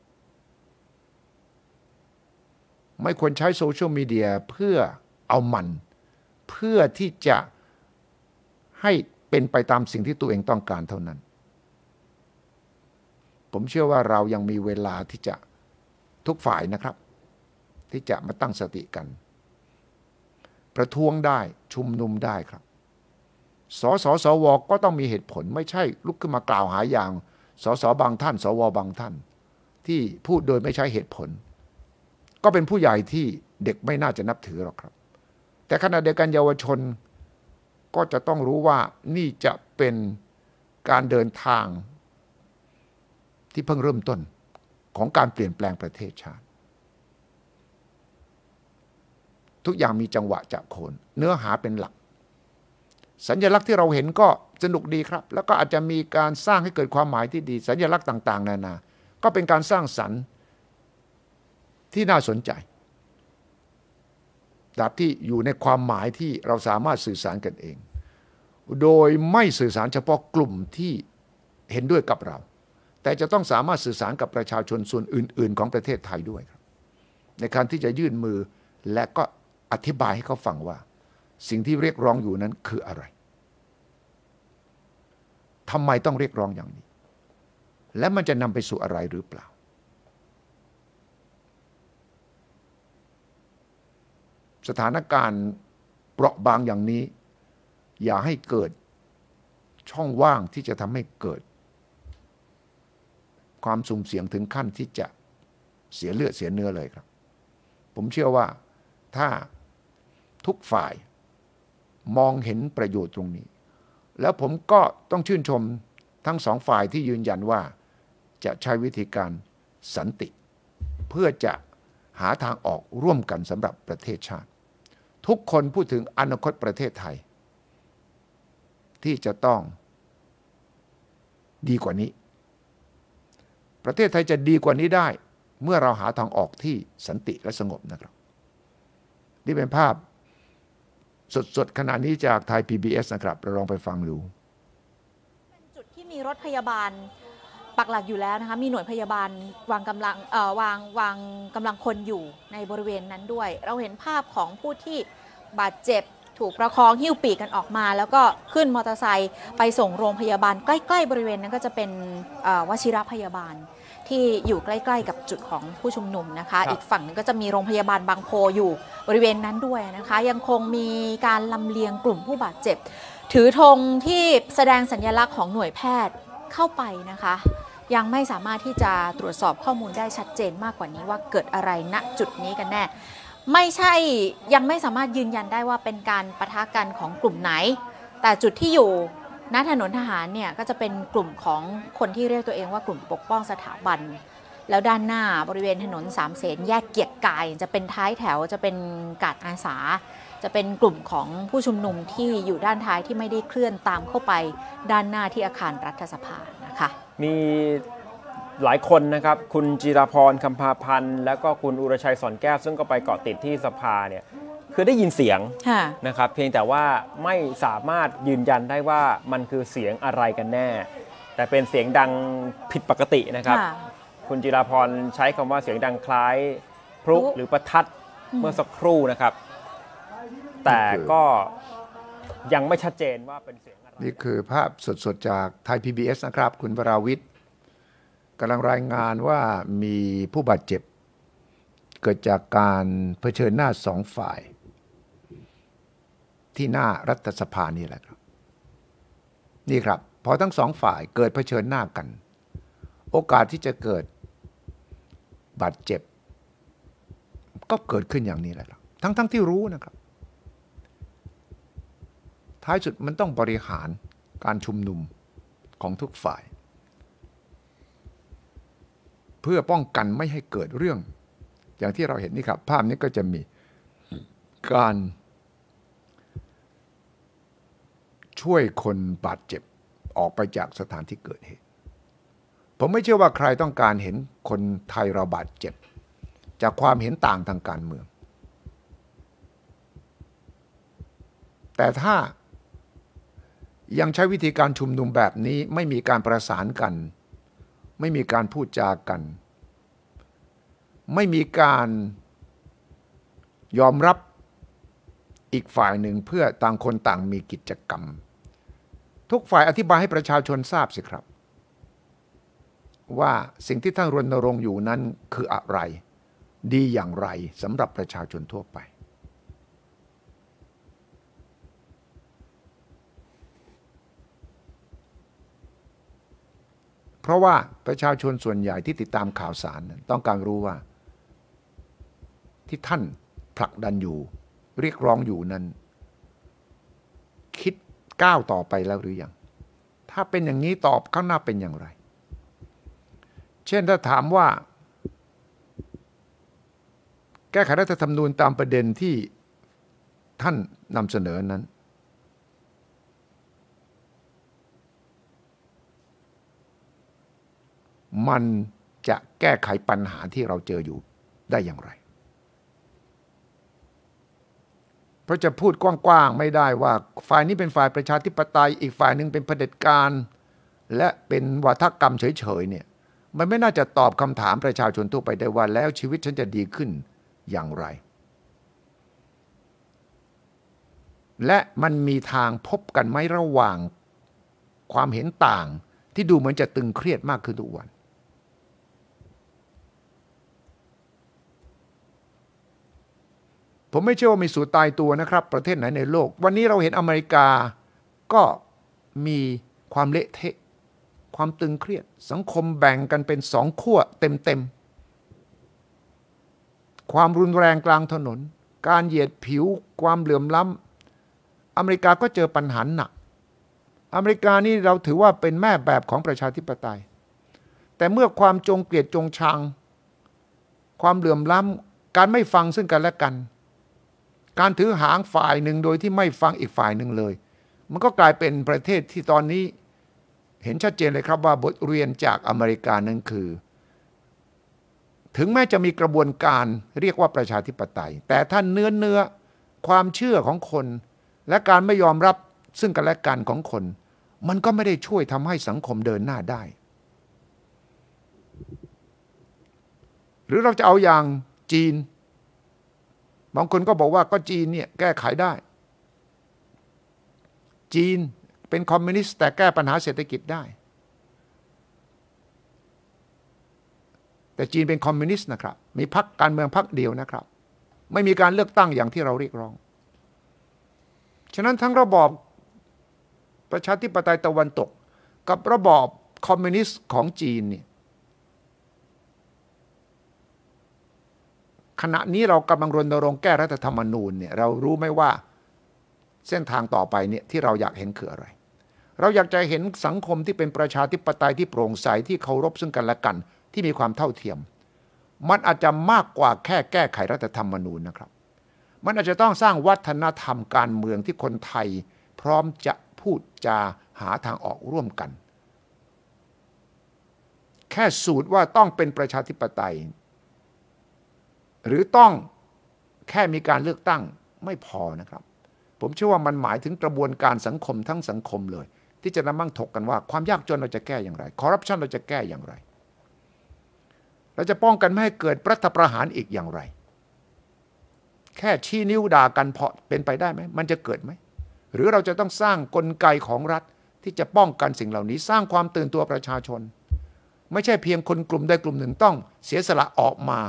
ไม่ควรใช้โซเชียลมีเดียเพื่อเอามันเพื่อที่จะให้เป็นไปตามสิ่งที่ตัวเองต้องการเท่านั้นผมเชื่อว่าเรายังมีเวลาที่จะทุกฝ่ายนะครับที่จะมาตั้งสติกันประท้วงได้ชุมนุมได้ครับสสสวก็ต้องมีเหตุผลไม่ใช่ลุกขึ้นมากล่าวหาอย่างสสบางท่านสวบางท่านที่พูดโดยไม่ใช้เหตุผลก็เป็นผู้ใหญ่ที่เด็กไม่น่าจะนับถือหรอกครับแต่ขณะเดียวกันเยาวชนก็จะต้องรู้ว่านี่จะเป็นการเดินทางที่เพิ่งเริ่มต้นของการเปลี่ยนแปลงประเทศชาติทุกอย่างมีจังหวะจะโคนเนื้อหาเป็นหลักสัญลักษณ์ที่เราเห็นก็สนุกดีครับแล้วก็อาจจะมีการสร้างให้เกิดความหมายที่ดีสัญลักษณ์ต่างๆนานาก็เป็นการสร้างสรรค์ที่น่าสนใจแบบที่อยู่ในความหมายที่เราสามารถสื่อสารกันเองโดยไม่สื่อสารเฉพาะกลุ่มที่เห็นด้วยกับเราแต่จะต้องสามารถสื่อสารกับประชาชนส่วนอื่นๆของประเทศไทยด้วยครับในการที่จะยื่นมือและก็อธิบายให้เขาฟังว่าสิ่งที่เรียกร้องอยู่นั้นคืออะไรทำไมต้องเรียกร้องอย่างนี้และมันจะนำไปสู่อะไรหรือเปล่าสถานการณ์เปราะบางอย่างนี้อย่าให้เกิดช่องว่างที่จะทำให้เกิดความสุ่มเสี่ยงถึงขั้นที่จะเสียเลือดเสียเนื้อเลยครับผมเชื่อว่าถ้าทุกฝ่ายมองเห็นประโยชน์ตรงนี้แล้วผมก็ต้องชื่นชมทั้งสองฝ่ายที่ยืนยันว่าจะใช้วิธีการสันติเพื่อจะหาทางออกร่วมกันสำหรับประเทศชาติทุกคนพูดถึงอนาคตประเทศไทยที่จะต้องดีกว่านี้ประเทศไทยจะดีกว่านี้ได้เมื่อเราหาทางออกที่สันติและสงบนะครับนี่เป็นภาพสดๆขณะนี้จากไทย พี บี เอส นะครับเราลองไปฟังดูเป็นจุดที่มีรถพยาบาลปักหลักอยู่แล้วนะคะมีหน่วยพยาบาลวางกำลังเอ่อวางวางกำลังคนอยู่ในบริเวณนั้นด้วยเราเห็นภาพของผู้ที่บาดเจ็บถูกประคองหิ้วปีกกันออกมาแล้วก็ขึ้นมอเตอร์ไซค์ไปส่งโรงพยาบาลใกล้ๆบริเวณนั้นก็จะเป็นวชิรพยาบาลที่อยู่ใกล้ๆกับจุดของผู้ชุมนุมนะคะอีกฝั่งนึงก็จะมีโรงพยาบาลบางโพอยู่บริเวณนั้นด้วยนะคะยังคงมีการลำเลียงกลุ่มผู้บาดเจ็บถือธงที่แสดงสัญลักษณ์ของหน่วยแพทย์เข้าไปนะคะยังไม่สามารถที่จะตรวจสอบข้อมูลได้ชัดเจนมากกว่านี้ว่าเกิดอะไรณจุดนี้กันแน่ไม่ใช่ยังไม่สามารถยืนยันได้ว่าเป็นการปะทะกันของกลุ่มไหนแต่จุดที่อยู่ณถนนทหารเนี่ยก็จะเป็นกลุ่มของคนที่เรียกตัวเองว่ากลุ่มปกป้องสถาบันแล้วด้านหน้าบริเวณถนนสามเสนแยกเกียรติกายจะเป็นท้ายแถวจะเป็นกาดอาสาจะเป็นกลุ่มของผู้ชุมนุมที่อยู่ด้านท้ายที่ไม่ได้เคลื่อนตามเข้าไปด้านหน้าที่อาคารรัฐสภานะคะมีหลายคนนะครับคุณจิราพรคำพาพันธ์แล้วก็คุณอุรชัยสอนแก้วซึ่งก็ไปเกาะติดที่สภาเนี่ยคือได้ยินเสียงนะครับเพียงแต่ว่าไม่สามารถยืนยันได้ว่ามันคือเสียงอะไรกันแน่แต่เป็นเสียงดังผิดปกตินะครับคุณจิราพรใช้คำว่าเสียงดังคล้ายพลุหรือประทัดเมื่อสักครู่นะครับแต่ก็ยังไม่ชัดเจนว่าเป็นเสียงอะไรนี่คือภาพสดๆจากไทย พี บี เอส นะครับคุณวราวิทย์กำลังรายงานว่ามีผู้บาดเจ็บเกิดจากการเผชิญหน้าสองฝ่ายที่หน้ารัฐสภานี่แหละครับนี่ครับพอทั้งสองฝ่ายเกิดเผชิญหน้ากันโอกาสที่จะเกิดบาดเจ็บก็เกิดขึ้นอย่างนี้แหละครับทั้งๆ ท, ที่รู้นะครับท้ายสุดมันต้องบริหารการชุมนุมของทุกฝ่ายเพื่อป้องกันไม่ให้เกิดเรื่องอย่างที่เราเห็นนี่ครับภาพนี้ก็จะมีการช่วยคนบาดเจ็บออกไปจากสถานที่เกิดเหตุผมไม่เชื่อว่าใครต้องการเห็นคนไทยเราบาดเจ็บจากความเห็นต่างทางการเมืองแต่ถ้ายังใช้วิธีการชุมนุมแบบนี้ไม่มีการประสานกันไม่มีการพูดจากันไม่มีการยอมรับอีกฝ่ายหนึ่งเพื่อต่างคนต่างมีกิจกรรมทุกฝ่ายอธิบายให้ประชาชนทราบสิครับว่าสิ่งที่ท่านรณรงค์อยู่นั้นคืออะไรดีอย่างไรสำหรับประชาชนทั่วไปเพราะว่าประชาชนส่วนใหญ่ที่ติดตามข่าวสารต้องการรู้ว่าที่ท่านผลักดันอยู่เรียกร้องอยู่นั้นคิดก้าวต่อไปแล้วหรือยังถ้าเป็นอย่างนี้ตอบข้างหน้าเป็นอย่างไรเช่นถ้าถามว่าแก้ไขรัฐธรรมนูญตามประเด็นที่ท่านนำเสนอนั้นมันจะแก้ไขปัญหาที่เราเจออยู่ได้อย่างไรเพราะจะพูดกว้างๆไม่ได้ว่าฝ่ายนี้เป็นฝ่ายประชาธิปไตยอีกฝ่ายหนึ่งเป็นเผด็จการและเป็นวาทกรรมเฉยๆเนี่ยมันไม่น่าจะตอบคำถามประชาชนทั่วไปได้ว่าแล้วชีวิตฉันจะดีขึ้นอย่างไรและมันมีทางพบกันไหมระหว่างความเห็นต่างที่ดูเหมือนจะตึงเครียดมากขึ้นทุกวันผมไม่เชื่อว่ามีสูตรตายตัวนะครับประเทศไหนในโลกวันนี้เราเห็นอเมริกาก็มีความเละเทะความตึงเครียดสังคมแบ่งกันเป็นสองขั้วเต็มๆความรุนแรงกลางถนนการเหยียดผิวความเหลื่อมล้ำอเมริกาก็เจอปัญหาหนักอเมริกานี่เราถือว่าเป็นแม่แบบของประชาธิปไตยแต่เมื่อความจงเกลียดจงชังความเหลื่อมล้ำการไม่ฟังซึ่งกันและกันการถือหางฝ่ายหนึ่งโดยที่ไม่ฟังอีกฝ่ายหนึ่งเลยมันก็กลายเป็นประเทศที่ตอนนี้เห็นชัดเจนเลยครับว่าบทเรียนจากอเมริกานั้นคือถึงแม้จะมีกระบวนการเรียกว่าประชาธิปไตยแต่ถ้าเนื้อเนื้อความเชื่อของคนและการไม่ยอมรับซึ่งกันและกันของคนมันก็ไม่ได้ช่วยทำให้สังคมเดินหน้าได้หรือเราจะเอาอย่างจีนบางคนก็บอกว่าก็จีนเนี่ยแก้ไขได้จีนเป็นคอมมิวนิสต์แต่แก้ปัญหาเศรษฐกิจได้แต่จีนเป็นคอมมิวนิสต์นะครับมีพรรคการเมืองพรรคเดียวนะครับไม่มีการเลือกตั้งอย่างที่เราเรียกร้องฉะนั้นทั้งระบอบประชาธิปไตยตะวันตกกับระบอบคอมมิวนิสต์ของจีนเนี่ยขณะนี้เรากำลังรณรงค์แก้รัฐธรรมนูญเนี่ยเรารู้ไหมว่าเส้นทางต่อไปเนี่ยที่เราอยากเห็นคืออะไรเราอยากจะเห็นสังคมที่เป็นประชาธิปไตยที่โปร่งใสที่เคารพซึ่งกันและกันที่มีความเท่าเทียมมันอาจจะมากกว่าแค่แก้ไขรัฐธรรมนูญนะครับมันอาจจะต้องสร้างวัฒนธรรมการเมืองที่คนไทยพร้อมจะพูดจาหาทางออกร่วมกันแค่สูตรว่าต้องเป็นประชาธิปไตยหรือต้องแค่มีการเลือกตั้งไม่พอนะครับผมเชื่อว่ามันหมายถึงกระบวนการสังคมทั้งสังคมเลยที่จะนำมั่งถกกันว่าความยากจนเราจะแก้อย่างไรคอร์รัปชันเราจะแก้อย่างไรเราจะป้องกันไม่ให้เกิดรัฐประหารอีกอย่างไรแค่ชี้นิ้วด่ากันพอเป็นไปได้ไหมมันจะเกิดไหมหรือเราจะต้องสร้างกลไกของรัฐที่จะป้องกันสิ่งเหล่านี้สร้างความตื่นตัวประชาชนไม่ใช่เพียงคนกลุ่มใดกลุ่มหนึ่งต้องเสียสละออกมา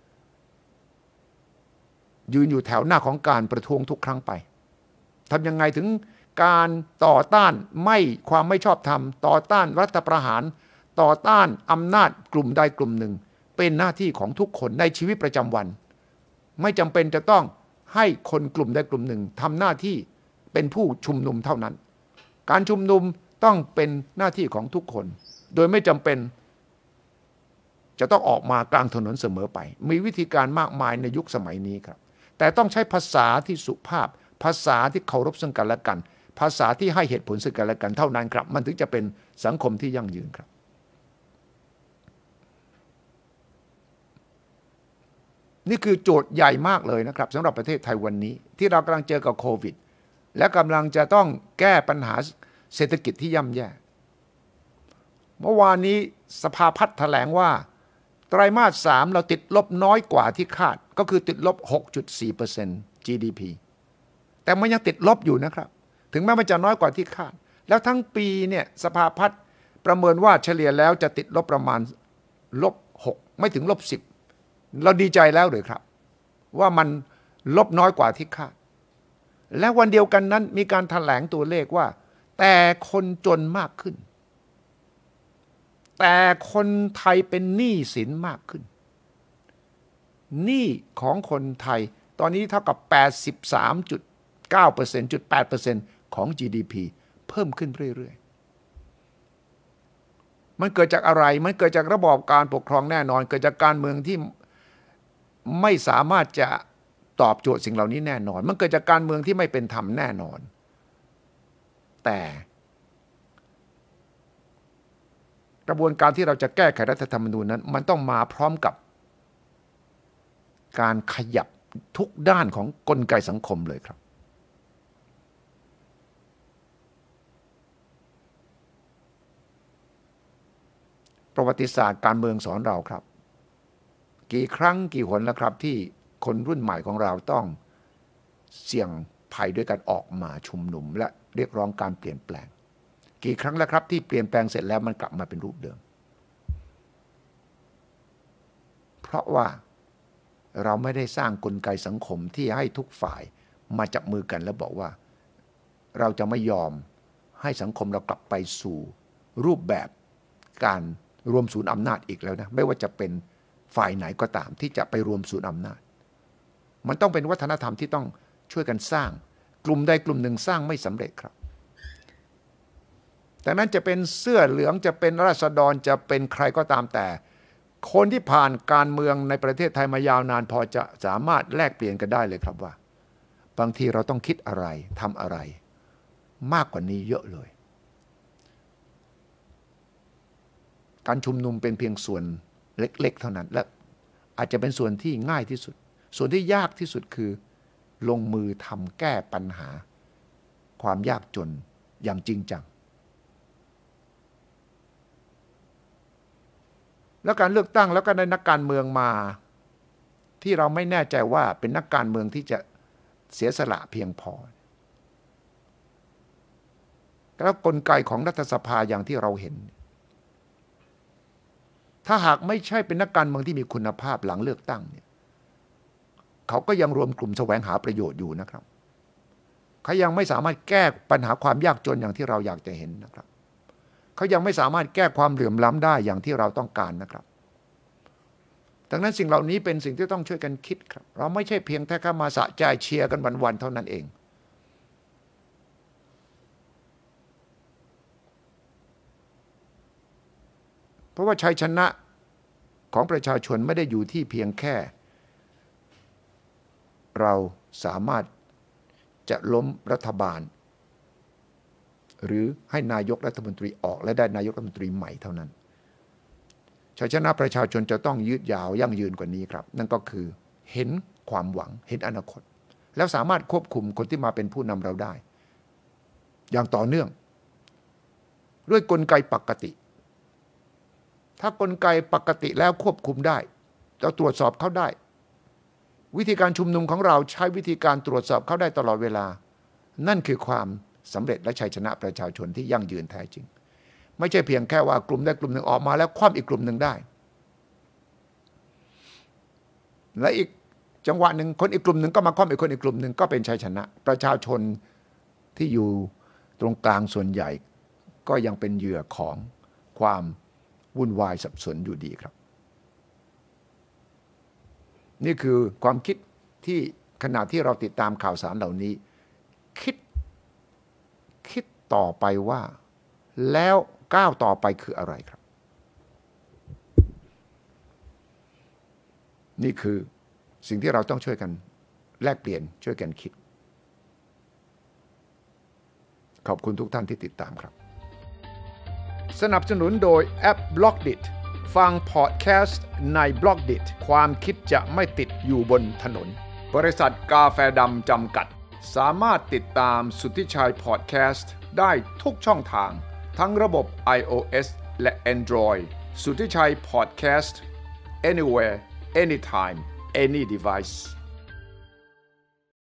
ยืนอยู่แถวหน้าของการประท้วงทุกครั้งไปทำยังไงถึงการต่อต้านไม่ความไม่ชอบธรรมต่อต้านรัฐประหารต่อต้านอำนาจกลุ่มใดกลุ่มหนึ่งเป็นหน้าที่ของทุกคนในชีวิตประจำวันไม่จำเป็นจะต้องให้คนกลุ่มใดกลุ่มหนึ่งทำหน้าที่เป็นผู้ชุมนุมเท่านั้นการชุมนุมต้องเป็นหน้าที่ของทุกคนโดยไม่จำเป็นจะต้องออกมากลางถนนเสมอไปมีวิธีการมากมายในยุคสมัยนี้ครับแต่ต้องใช้ภาษาที่สุภาพภาษาที่เคารพซึ่งกันและกันภาษาที่ให้เหตุผลซึ่งกันและกันเท่านั้นครับมันถึงจะเป็นสังคมที่ยั่งยืนครับนี่คือโจทย์ใหญ่มากเลยนะครับสำหรับประเทศไทยวันนี้ที่เรากำลังเจอกับโควิดและกำลังจะต้องแก้ปัญหาเศรษฐกิจที่ย่ำแย่เมื่อวานนี้สภาพัฒน์แถลงว่าไตรมาสสามเราติดลบน้อยกว่าที่คาดก็คือติดลบ หกจุดสี่เปอร์เซ็นต์ จี ดี พี แต่มันยังติดลบอยู่นะครับถึงแม้มันจะน้อยกว่าที่คาดแล้วทั้งปีเนี่ยสภาพัฒน์ประเมินว่าเฉลี่ยแล้วจะติดลบประมาณลบหกไม่ถึงลบสิบเราดีใจแล้วหรือครับว่ามันลบน้อยกว่าที่คาดและวันเดียวกันนั้นมีการแถลงตัวเลขว่าแต่คนจนมากขึ้นแต่คนไทยเป็นหนี้สินมากขึ้นหนี้ของคนไทยตอนนี้เท่ากับ แปดสิบสามจุดเก้าเปอร์เซ็นต์ จุด แปดเปอร์เซ็นต์ ของ จี ดี พี เพิ่มขึ้นเรื่อยๆมันเกิดจากอะไรมันเกิดจากระบอบการปกครองแน่นอนเกิดจากการเมืองที่ไม่สามารถจะตอบโจทย์สิ่งเหล่านี้แน่นอนมันเกิดจากการเมืองที่ไม่เป็นธรรมแน่นอนแต่กระบวนการที่เราจะแก้ไขรัฐธรรมนูญนั้นมันต้องมาพร้อมกับการขยับทุกด้านของกลไกสังคมเลยครับประวัติศาสตร์การเมืองสอนเราครับกี่ครั้งกี่หนแล้วครับที่คนรุ่นใหม่ของเราต้องเสี่ยงภัยด้วยการออกมาชุมนุมและเรียกร้องการเปลี่ยนแปลงกี่ครั้งแล้วครับที่เปลี่ยนแปลงเสร็จแล้วมันกลับมาเป็นรูปเดิมเพราะว่าเราไม่ได้สร้างกลไกสังคมที่ให้ทุกฝ่ายมาจับมือกันแล้วบอกว่าเราจะไม่ยอมให้สังคมเรากลับไปสู่รูปแบบการรวมศูนย์อำนาจอีกแล้วนะไม่ว่าจะเป็นฝ่ายไหนก็ตามที่จะไปรวมศูนย์อำนาจมันต้องเป็นวัฒนธรรมที่ต้องช่วยกันสร้างกลุ่มใดกลุ่มหนึ่งสร้างไม่สำเร็จครับแต่นั้นจะเป็นเสื้อเหลืองจะเป็นราษฎรจะเป็นใครก็ตามแต่คนที่ผ่านการเมืองในประเทศไทยมายาวนานพอจะสามารถแลกเปลี่ยนกันได้เลยครับว่าบางทีเราต้องคิดอะไรทำอะไรมากกว่านี้เยอะเลยการชุมนุมเป็นเพียงส่วนเล็กๆเท่านั้นและอาจจะเป็นส่วนที่ง่ายที่สุดส่วนที่ยากที่สุดคือลงมือทำแก้ปัญหาความยากจนอย่างจริงจังแล้วการเลือกตั้งแล้วก็ได้นักการเมืองมาที่เราไม่แน่ใจว่าเป็นนักการเมืองที่จะเสียสละเพียงพอแล้วกลไกของรัฐสภาอย่างที่เราเห็นถ้าหากไม่ใช่เป็นนักการเมืองที่มีคุณภาพหลังเลือกตั้งเนี่ยเขาก็ยังรวมกลุ่มแสวงหาประโยชน์อยู่นะครับเขายังไม่สามารถแก้ปัญหาความยากจนอย่างที่เราอยากจะเห็นนะครับเขายังไม่สามารถแก้ความเหลื่อมล้ำได้อย่างที่เราต้องการนะครับดังนั้นสิ่งเหล่านี้เป็นสิ่งที่ต้องช่วยกันคิดครับเราไม่ใช่เพียงแค่มาสะใจเชียร์กันวันๆเท่านั้นเองเพราะว่าชัยชนะของประชาชนไม่ได้อยู่ที่เพียงแค่เราสามารถจะล้มรัฐบาลหรือให้นายกรัฐมนตรีออกและได้นายกรัฐมนตรีใหม่เท่านั้นชัยชนะประชาชนจะต้องยืดยาวยั่งยืนกว่านี้ครับนั่นก็คือเห็นความหวังเห็นอนาคตแล้วสามารถควบคุมคนที่มาเป็นผู้นำเราได้อย่างต่อเนื่องด้วยกลไกปกติถ้ากลไกปกติแล้วควบคุมได้เราตรวจสอบเขาได้วิธีการชุมนุมของเราใช้วิธีการตรวจสอบเขาได้ตลอดเวลานั่นคือความสำเร็จและชัยชนะประชาชนที่ยั่งยืนแท้จริงไม่ใช่เพียงแค่ว่ากลุ่มใดกลุ่มหนึ่งออกมาแล้วคว่ำอีกกลุ่มหนึ่งได้และอีกจังหวะหนึ่งคนอีกกลุ่มหนึ่งก็มาคว่ำอีกคนอีกกลุ่มหนึ่งก็เป็นชัยชนะประชาชนที่อยู่ตรงกลางส่วนใหญ่ก็ยังเป็นเหยื่อของความวุ่นวายสับสนอยู่ดีครับนี่คือความคิดที่ขณะที่เราติดตามข่าวสารเหล่านี้คิดคิดต่อไปว่าแล้วก้าวต่อไปคืออะไรครับนี่คือสิ่งที่เราต้องช่วยกันแลกเปลี่ยนช่วยกันคิดขอบคุณทุกท่านที่ติดตามครับสนับสนุนโดยแอป บล็อกดิท ฟังพอดแคสต์ใน บล็อกดิท ความคิดจะไม่ติดอยู่บนถนนบริษัทกาแฟดำจำกัดสามารถติดตามสุทธิชัยพอดแคสต์ได้ทุกช่องทางทั้งระบบ iOS และ Android สุทธิชัยพอดแคสต์ anywhere anytime any device